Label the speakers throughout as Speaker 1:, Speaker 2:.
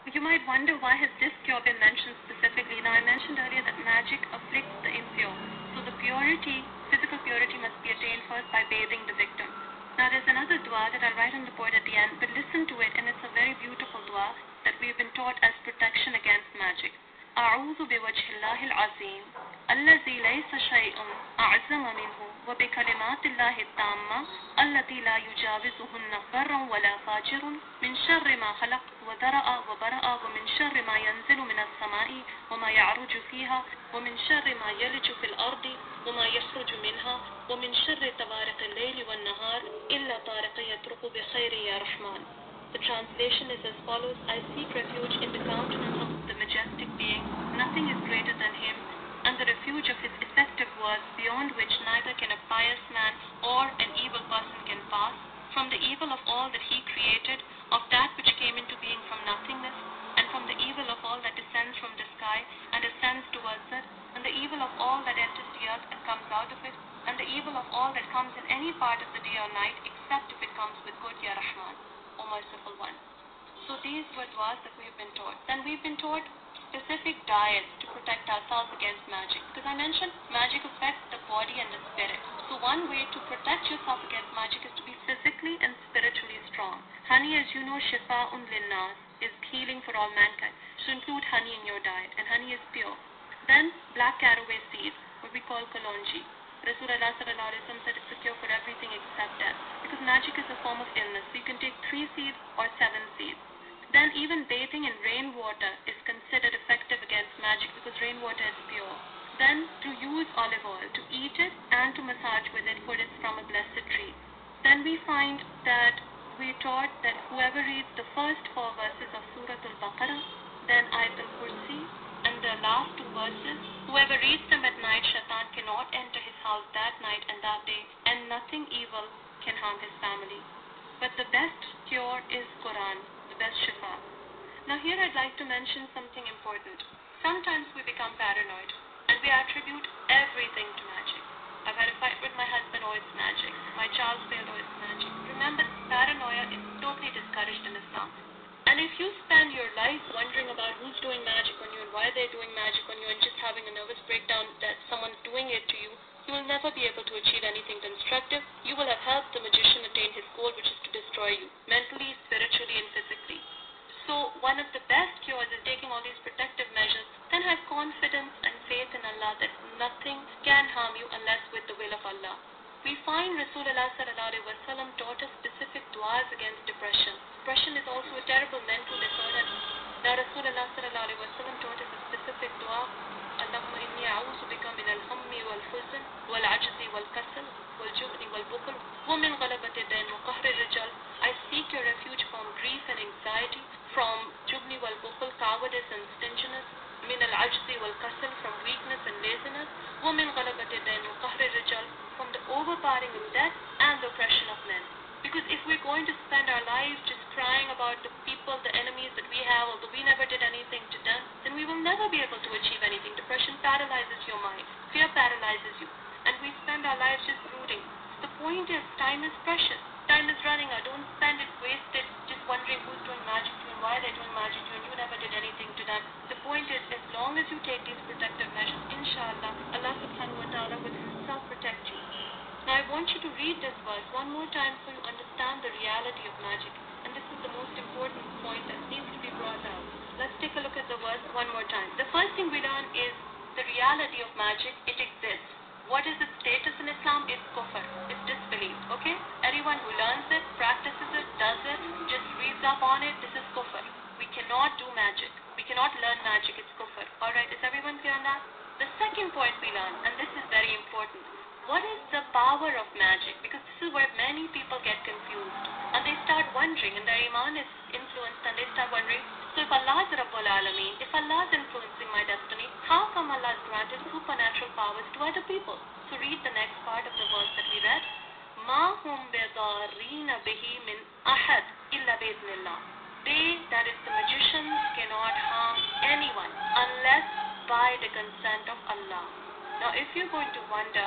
Speaker 1: You might wonder why has this cure been mentioned specifically. Now I mentioned earlier that magic afflicts the impure. So the purity, physical purity must be attained first by bathing the victim. Now there's another dua that I'll write on the board at the end, but listen to it, and it's a very beautiful dua that we've been taught as protection against magic. أعوذ بوجه الله العظيم الذي ليس شيء أعظم منه وبكلمات الله التامة التي لا يجاوزهن بر ولا فاجر من شر ما خلق وذرأ وبرأ ومن شر ما ينزل من السماء وما يعرج فيها ومن شر ما يلج في الأرض وما يخرج منها ومن شر طوارق الليل والنهار إلا طارق يطرق بخير يا رحمن. The translation is as follows: I seek refuge in the countenance of the majestic being, nothing is greater than him, and the refuge of his effective words, beyond which neither can a pious man or an evil person can pass, from the evil of all that he created, of that which came into being from nothingness, and from the evil of all that descends from the sky and ascends towards it, and the evil of all that enters the earth and comes out of it, and the evil of all that comes in any part of the day or night, except if it comes with good, Ya Rahman, O Merciful One. So these were du'as that we've been taught. Then we've been taught specific diets to protect ourselves against magic. Because I mentioned magic affects the body and the spirit. So one way to protect yourself against magic is to be physically and spiritually strong. Honey, as you know, shifa'un linnas, is healing for all mankind. So include honey in your diet, and honey is pure. Then black caraway seeds, what we call kalonji. Rasulullah sallallahu alaihi wasallam said it's a cure for everything except death. Because magic is a form of illness. So you can take 3 seeds or 7 seeds. Then even bathing in rainwater is considered effective against magic because rainwater is pure. Then to use olive oil, to eat it and to massage with it, for it's from a blessed tree. Then we find that we taught that whoever reads the first 4 verses of Surah Al-Baqarah, then Ayat al-Kursi, and the last 2 verses, whoever reads them at night, Shaitan cannot enter his house that night and that day, and nothing evil can harm his family. But the best cure is Quran, the best shifa. Now here I'd like to mention something important. Sometimes we become paranoid and we attribute everything to magic. I've had a fight with my husband, oh it's magic. My child failed, oh it's magic. Remember, paranoia is totally discouraged in Islam. And if you spend your life wondering about who's doing magic on you and why they're doing magic on you and just having a nervous breakdown that someone's doing it to you, you will never be able to achieve anything constructive. You will have helped the magician attain his goal, which is to destroy you, mentally, spiritually, and physically. So one of the best cures is taking all these protective measures. Then have confidence and faith in Allah that nothing can harm you unless with the will of Allah. We find Rasulullah sallallahu alaihi wasallam taught us specific du'as against depression. Depression is also a terrible mental disorder. Now Rasulullah sallallahu alaihi wasallam taught us a specific dua. اللهم إني أعوذ بك من الهم والحزن والعجز والكسل والجبن والبخل ومن غلبة الدين وقهر الرجال. I seek your refuge from grief and anxiety, from jubni wal bukhl, cowardice and stinginess, من العجز والكسل, from weakness and laziness, ومن غلبة الدين وقهر الرجال, from the overpowering of death and the oppression of men. Because if we're going to spend our lives just crying about the people, the enemies that we have, although we never did anything to them, then we will never be able to achieve anything. Depression paralyzes your mind. Fear paralyzes you. And we spend our lives just brooding. The point is, time is precious. Time is running out. Don't spend it wasted just wondering who's doing magic to you and why they're doing magic to you and you never did anything to them. The point is, as long as you take these protective measures, inshallah, Allah subhanahu wa ta'ala will himself protect you. Now I want you to read this verse one more time so you understand the reality of magic. And this is the most important point that needs to be brought out. Let's take a look at the verse one more time. The first thing we learn is the reality of magic. It exists. What is its status in Islam? It's kufr. It's disbelief. Okay? Anyone who learns it, practices it, does it, just reads up on it, this is kufr. We cannot do magic. We cannot learn magic. It's kufr. Alright, is everyone clear on that? The second point we learn, and this is very important. What is the power of magic? Because this is where many people get confused. And they start wondering, and their iman is influenced, and they start wondering, so if Allah is Rabbul Alameen, if Allah is influencing my destiny, how come Allah has granted supernatural powers to other people? So read the next part of the verse that we read. مَا هُمْ بِضَارِّينَ بِهِ مِنْ أَحَدٍ إِلَّا بِإِذْنِ اللَّهِ. They, that is the magicians, cannot harm anyone unless by the consent of Allah. Now if you're going to wonder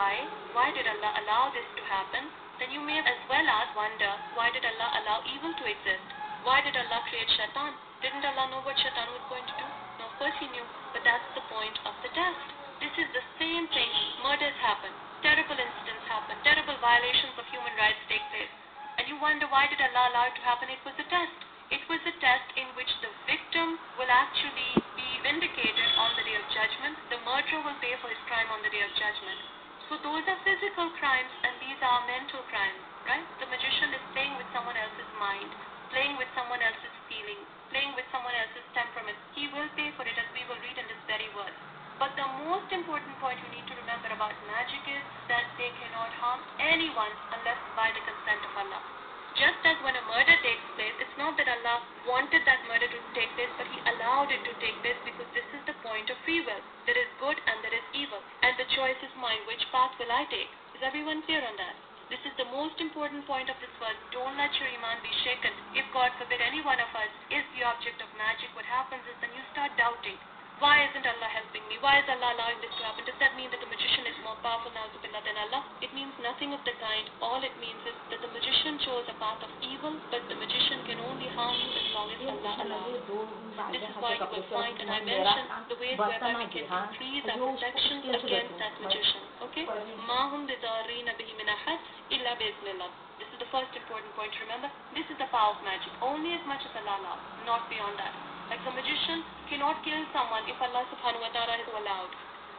Speaker 1: why did Allah allow this to happen, then you may as well wonder, why did Allah allow evil to exist? Why did Allah create Shaitan? Didn't Allah know what Shaitan was going to do? No, of course he knew, but that's the point of the test. This is the same thing. Murders happen, terrible incidents happen, terrible violations of human rights take place. And you wonder, why did Allah allow it to happen? It was a test. It was a test in which the victim will actually be vindicated on the day of judgment. The murderer will pay for his crime on the day of judgment. So those are physical crimes and these are mental crimes, right? The magician is playing with someone else's mind, playing with someone else's feelings, playing with someone else's temperament. He will pay for it, as we will read in this very verse. But the most important point you need to remember about magic is that they cannot harm anyone unless by the consent of Allah. Just as when a murder takes place, it's not that Allah wanted that murder to take place, but He allowed it to take place because this is the point of free will. There is good and there is evil. And the choice is mine. Which path will I take? Is everyone clear on that? This is the most important point of this verse. Don't let your iman be shaken. If God forbid any one of us is the object of magic, what happens is then you start doubting. Why isn't Allah helping me? Why is Allah allowing this to happen? Does that mean that the magician is more powerful now than Allah? It means nothing of the kind. All it means is that the magician chose a path of evil, but the magician can only harm you as long as Allah allows. This is why you will find, and I mentioned the ways whereby we can increase our protection against that magician. Okay? مَا هُمْ بِضَارِّينَ بِهِ مِنْ أَحَدٍ إِلَّا بِإِذْنِ اللَّهِ. This is the first important point to remember. This is the power of magic. Only as much as Allah allows, not beyond that. Like the magician cannot kill someone if Allah subhanahu wa ta'ala has allowed.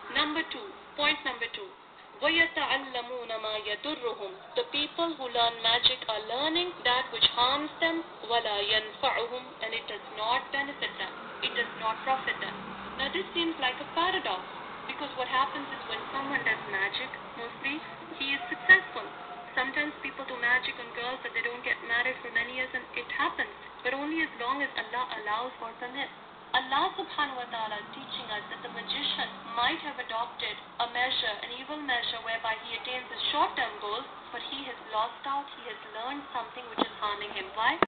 Speaker 1: Point number two. وَيَتَعَلَّمُونَ مَا يَضُرُّهُمْ. The people who learn magic are learning that which harms them, وَلَا يَنْفَعُهُمْ, and it does not benefit them. It does not profit them. Now this seems like a paradox, because what happens is when someone does magic, mostly he is successful. Sometimes people do magic on girls that they don't get married for many years, and it happens, but only as long as Allah allows or permits. Allah subhanahu wa ta'ala is teaching us that the magician might have adopted a measure, an evil measure, whereby he attains his short-term goals, but he has lost out, he has learned something which is harming him. Why?